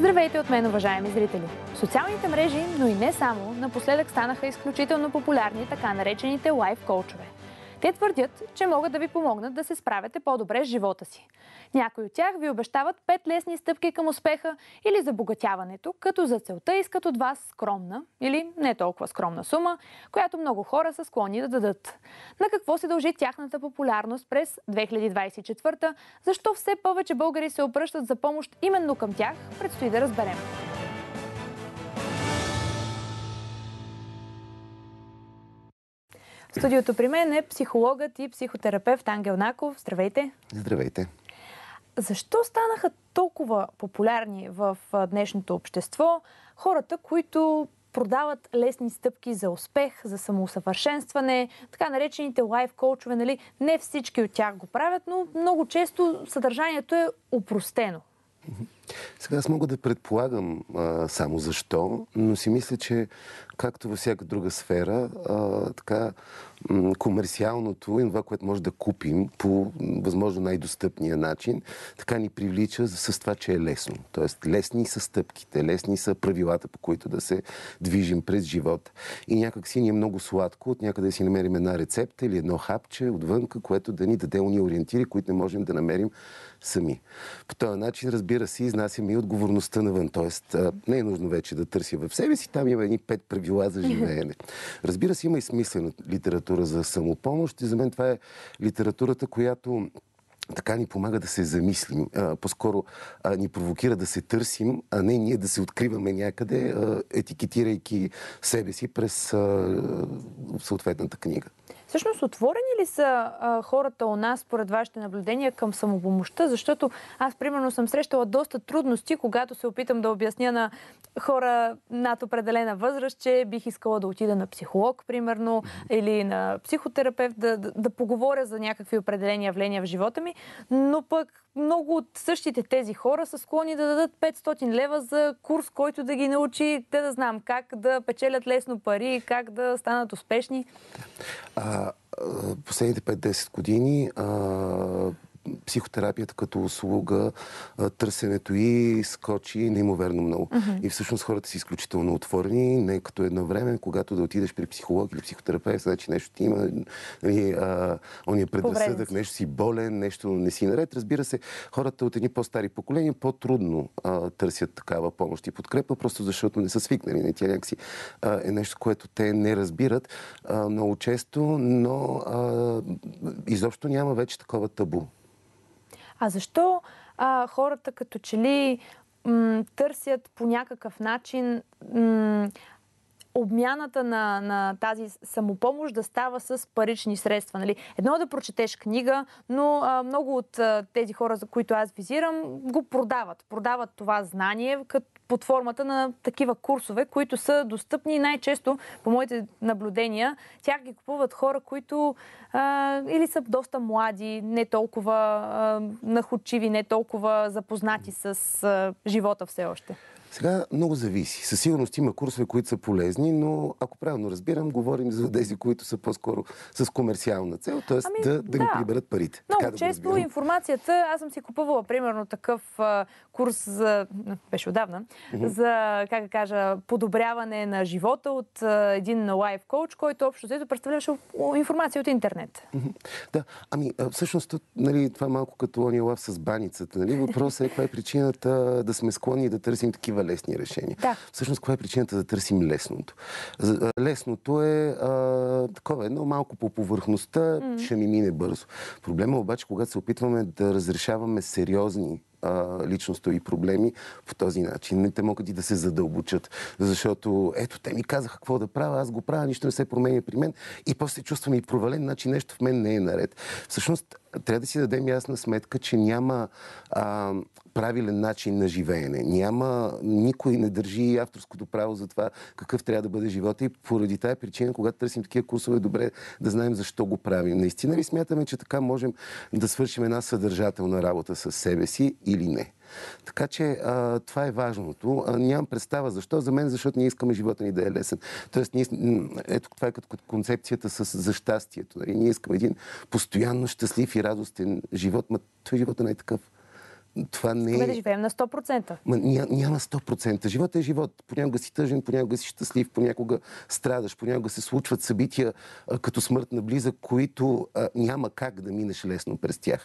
Здравейте от мен, уважаеми зрители! Социалните мрежи, но и не само, напоследък станаха изключително популярни така наречените лайф коучове. Те твърдят, че могат да ви помогнат да се справяте по-добре с живота си. Някои от тях ви обещават 5 лесни стъпки към успеха или забогатяването, като за целта искат от вас скромна или не толкова скромна сума, която много хора са склонни да дадат. На какво се дължи тяхната популярност през 2024? Защо все повече българи се обръщат за помощ именно към тях, предстои да разберем. В студиото при мен е психологът и психотерапевт Ангел Наков. Здравейте! Здравейте! Защо станаха толкова популярни в днешното общество хората, които продават лесни стъпки за успех, за самоусъвършенстване, така наречените лайф коучове, нали? Не всички от тях го правят, но много често съдържанието е опростено. Сега аз мога да предполагам само защо, но си мисля, че както във всяка друга сфера, комерциалното и това, което може да купим по възможно най-достъпния начин, така ни привлича с това, че е лесно. Тоест лесни са стъпките, лесни са правилата, по които да се движим през живота. И някак си ни е много сладко от някъде да си намерим една рецепта или едно хапче отвънка, което да ни даде уния ориентири, които не можем да намерим сами. По този начин, разбира се, изнасяме и отговорността навън. Тоест, не е нужно вече да търся в себе си, там има едни 5 правила за живеене. Разбира се, има и смислена литература за самопомощ и за мен това е литературата, която така ни помага да се замислим. По-скоро ни провокира да се търсим, а не ние да се откриваме някъде, етикетирайки себе си през съответната книга. Всъщност, отворени ли са хората у нас, според вашите наблюдения, към самопомощта? Защото аз, примерно, съм срещала доста трудности, когато се опитам да обясня на хора над определена възраст, че бих искала да отида на психолог, примерно, или на психотерапевт, да поговоря за някакви определени явления в живота ми, но пък много от същите тези хора са склонни да дадат 500 лева за курс, който да ги научи да знам как да печелят лесно пари, как да станат успешни. Последните 5-10 години психотерапията като услуга, търсенето и скочи неимоверно много. И всъщност хората са изключително отворени, не като едно време, когато да отидеш при психолог или психотерапевт, значи нещо ти има, ония предразсъдък, нещо си болен, нещо не си наред. Разбира се, хората от едни по-стари поколения по-трудно търсят такава помощ и подкрепа, просто защото не са свикнали. Тя някакси е нещо, което те не разбират много често, но изобщо няма вече такова табу. А защо хората като че ли търсят по някакъв начин обмяната на тази самопомощ да става с парични средства? Нали? Едно е да прочетеш книга, но много от тези хора, за които аз визирам, го продават. Продават това знание под формата на такива курсове, които са достъпни най-често, по моите наблюдения, тях ги купуват хора, които или са доста млади, не толкова находчиви, не толкова запознати с живота все още. Сега много зависи. Със сигурност има курсове, които са полезни, но ако правилно разбирам, говорим за тези, които са по-скоро с комерциална цел, т.е. да ги приберат парите. Много често информацията, аз съм си купувала примерно такъв курс беше отдавна, за, как да кажа, подобряване на живота от един лайф коуч, който общо взето представляваше информация от интернет. Да, всъщност нали, това е малко като ония лав с баницата. Нали? Въпросът е каква е причината да сме склонни да търсим такива лесни решения. Да. Всъщност, каква е причината да търсим лесното? Лесното е такова едно малко по повърхността, ще ми мине бързо. Проблема обаче, когато се опитваме да разрешаваме сериозни личностови проблеми по този начин. Те могат и да се задълбочат, защото ето, те ми казаха какво да правя, аз го правя, нищо не се променя при мен и после чувствам и провален, значи нещо в мен не е наред. Всъщност, трябва да си дадем ясна сметка, че няма правилен начин на живеене. Никой не държи авторското право за това какъв трябва да бъде живота и поради тая причина, когато търсим такива курсове, е добре да знаем защо го правим. Наистина ли смятаме, че така можем да свършим една съдържателна работа с себе си или не? Така че това е важното. Нямам представа защо. За мен, защото ние искаме живота ни да е лесен. Тоест, ето това е като концепцията за щастието. Ние искаме един постоянно щастлив и радостен живот, но той живота не е такъв. това не Искаме е... да живеем на 100%. Няма 100%. Живот е живот. Понякога си тъжен, понякога си щастлив, понякога страдаш, понякога се случват събития като смърт на близък, които няма как да минеш лесно през тях.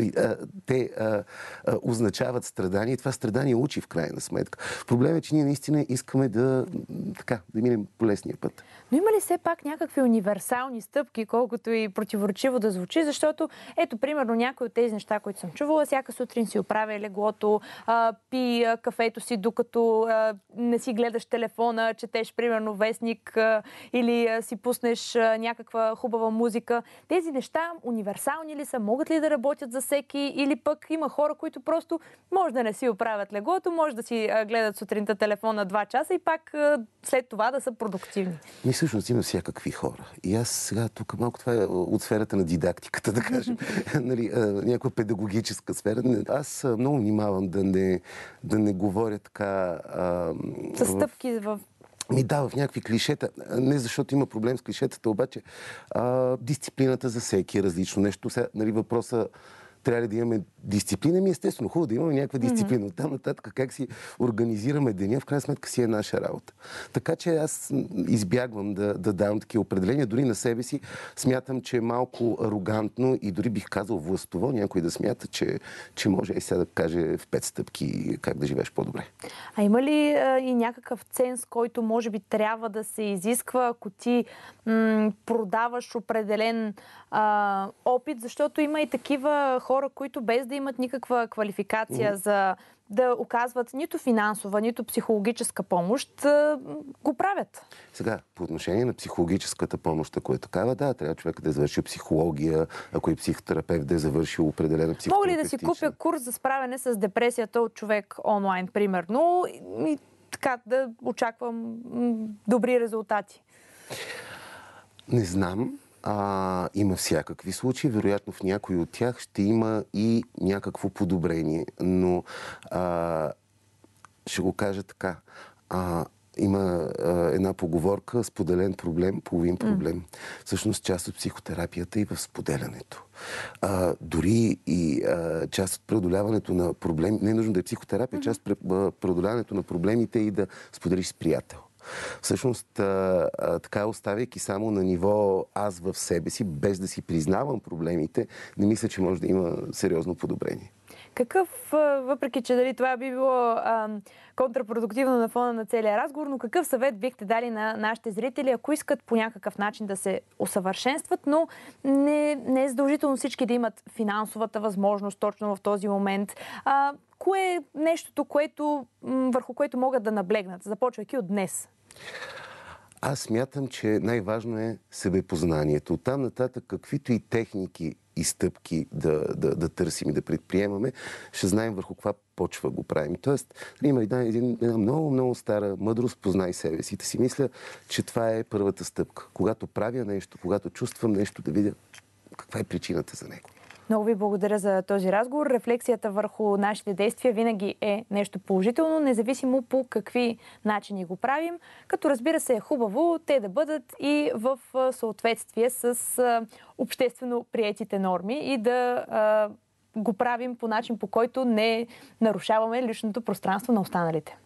Те означават страдание и това страдание учи в крайна сметка. Проблемът е, че ние наистина искаме да минем по лесния път. Но има ли все пак някакви универсални стъпки, колкото и противоречиво да звучи? Защото, ето, примерно, някои от тези неща, които съм чувала, всяка сутрин си оправя леглото, пи кафето си, докато не си гледаш телефона, четеш, примерно, вестник или си пуснеш някаква хубава музика. Тези неща универсални ли са? Могат ли да работят за всеки? Или пък има хора, които просто може да не си оправят леглото, може да си гледат сутринта телефона 2 часа и пак след това да са продуктивни? Всъщност има всякакви хора. И аз сега тук малко това е от сферата на дидактиката, да кажем. Някаква педагогическа сфера. Аз много внимавам да не говоря така... Със стъпки в... Да, в някакви клишета. Не защото има проблем с клишетата, обаче дисциплината за всеки е различно нещо. Сега, въпроса трябва ли да имаме дисциплина? Естествено, хубаво да имаме някаква дисциплина. Оттам нататък как си организираме деня, в крайна сметка си е наша работа. Така че аз избягвам да давам такива определения. Дори на себе си смятам, че е малко арогантно и дори бих казал властово някой да смята, че може сега да каже в 5 стъпки как да живееш по-добре. А има ли и някакъв ценз, който може би трябва да се изисква, ако ти продаваш определен опит, защото има и такива хора, които без да имат никаква квалификация за да оказват нито финансова, нито психологическа помощ, го правят. Сега, по отношение на психологическата помощ, ако е такава, да, трябва човек да е завършил психология, ако е психотерапевт, да е завършил определена психотерапевтична. Мога ли да си купя курс за справяне с депресията от човек онлайн, примерно, и така да очаквам добри резултати? Не знам. Има всякакви случаи. Вероятно в някои от тях ще има и някакво подобрение. Но ще го кажа така. Има една поговорка: споделен проблем, половин проблем. Всъщност част от психотерапията и в споделянето. Дори и част от преодоляването на проблеми, не е нужно да е психотерапия, част от преодоляването на проблемите и да споделиш с приятел. Всъщност, така оставяйки само на ниво аз в себе си, без да си признавам проблемите, не мисля, че може да има сериозно подобрение. Въпреки че дали това би било контрапродуктивно на фона на целия разговор, но какъв съвет бихте дали на нашите зрители, ако искат по някакъв начин да се усъвършенстват, но не е задължително всички да имат финансовата възможност точно в този момент? Кое е нещото, върху което могат да наблегнат, започвайки от днес? Аз смятам, че най-важно е себепознанието. Оттам нататък каквито и техники и стъпки да търсим и да предприемаме, ще знаем върху каква почва го правим. Тоест, има една много, много стара мъдрост: познай себе си. Да си мисля, че това е първата стъпка. Когато правя нещо, когато чувствам нещо, да видя каква е причината за него. Много ви благодаря за този разговор. Рефлексията върху нашите действия винаги е нещо положително, независимо по какви начини го правим. Като, разбира се, е хубаво те да бъдат и в съответствие с обществено приетите норми и да го правим по начин, по който не нарушаваме личното пространство на останалите.